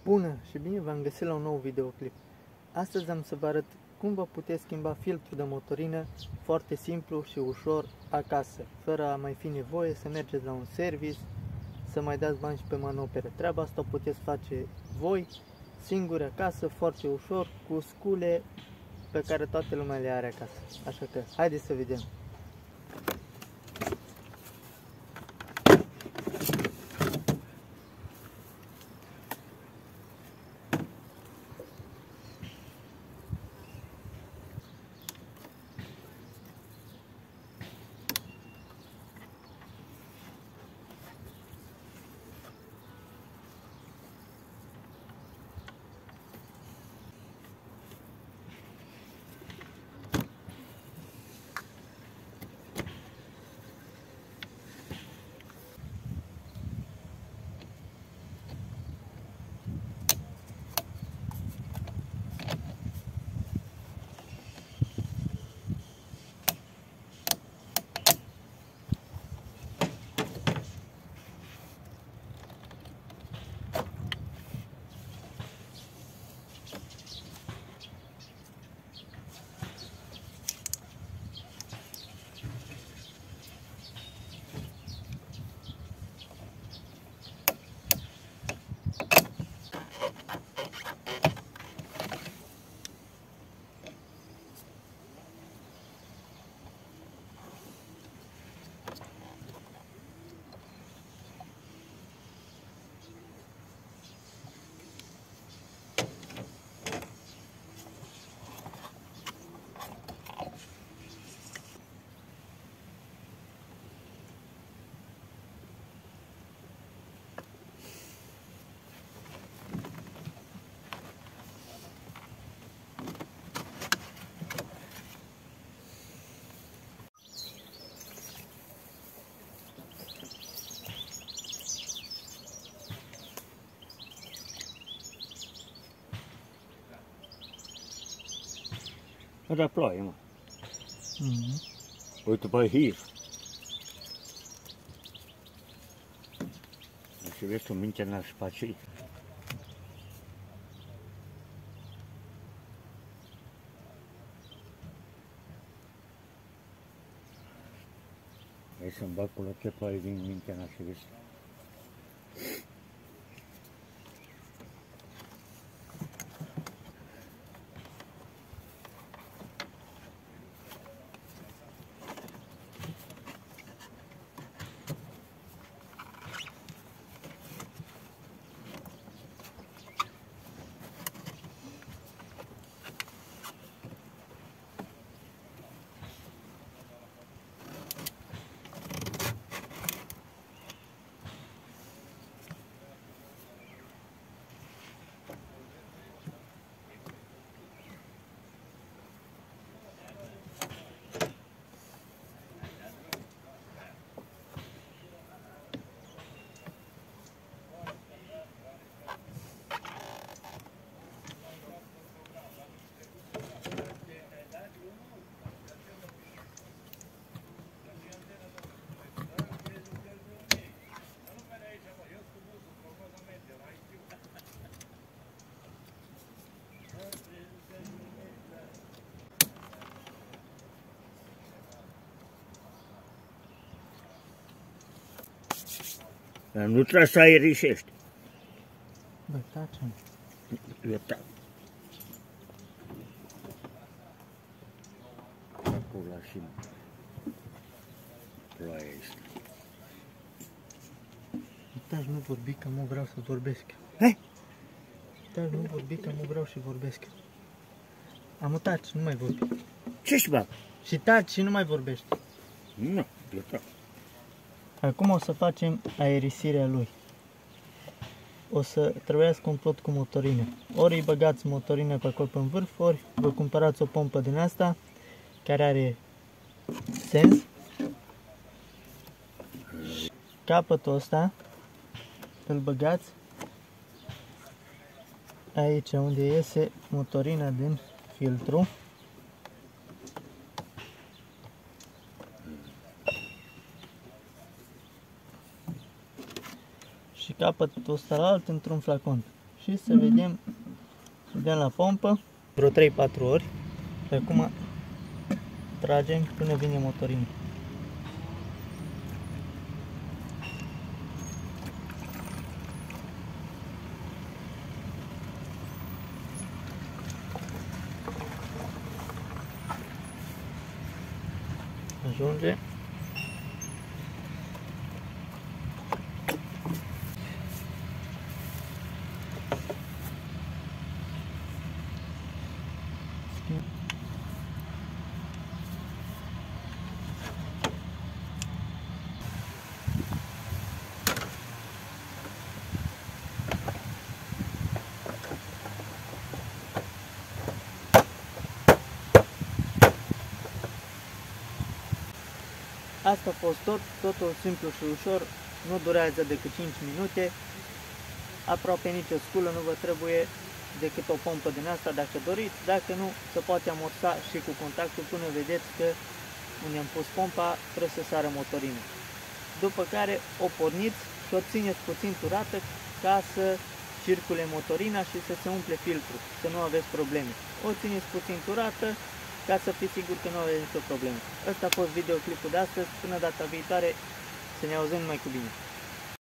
Bună și bine v-am găsit la un nou videoclip. Astăzi am să vă arăt cum vă puteți schimba filtrul de motorină foarte simplu și ușor acasă, fără a mai fi nevoie să mergeți la un service, să mai dați bani și pe manoperă. Treaba asta o puteți face voi, singuri acasă, foarte ușor, cu scule pe care toată lumea le are acasă. Așa că, haideți să vedem. Era ploaie, mă. Uite pe hir. Și vezi că mintea n-ar spații. Hai să-mi bag cu la ce ploaie din mintea n-ar și vezi. Nu trebuie să aerisești. Bă, taci-mă. Eu tac. Acolo și ploaia este. Taci, nu vorbi că nu vreau să vorbesc. Hei! Taci, nu vorbi că nu vreau și vorbesc. Amu, taci, nu mai vorbi. Ce-și bag? Și taci și nu mai vorbești. Nu, eu tac. Acum o să facem aerisirea lui. O să trebuiască un plot cu motorină. Ori îi băgați motorină pe acolo în vârf, ori vă cumpărați o pompă din asta care are sens. Capătul ăsta îl băgați aici unde iese motorina din filtru. Și capătul ăsta la alt într-un flacon. și să vedem, dăm la pompă vreo 3-4 ori și acum tragem până vine motorină. Ajunge. Asta a fost totul simplu și ușor, nu durează decât 5 minute, aproape nicio sculă, nu vă trebuie decât o pompă din asta dacă doriți, dacă nu, se poate amorsa și cu contactul până vedeți că unde am pus pompa trebuie să sară motorină. După care o porniți și o țineți puțin turată ca să circule motorina și să se umple filtrul, să nu aveți probleme. O țineți puțin turată ca să fiți sigur că nu aveți nicio problemă. Ăsta a fost videoclipul de astăzi, până data viitoare să ne auzim mai cu bine.